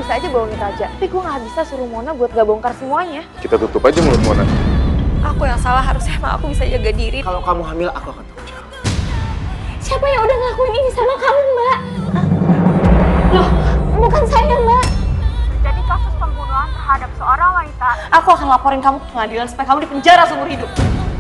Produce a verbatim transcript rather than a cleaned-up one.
bisa aja bohongin Raja. Tapi gue gak bisa suruh Mona buat gak bongkar semuanya. Kita tutup aja mulut Mona. Aku yang salah, harusnya emang aku bisa jaga diri. Kalau kamu hamil, aku akan tanggung jawab. Siapa yang udah ngelakuin ini sama kamu, Mbak? Loh, bukan saya, Mbak. Terjadi kasus pembunuhan terhadap seorang wanita. Aku akan laporin kamu ke pengadilan supaya kamu dipenjara seumur hidup.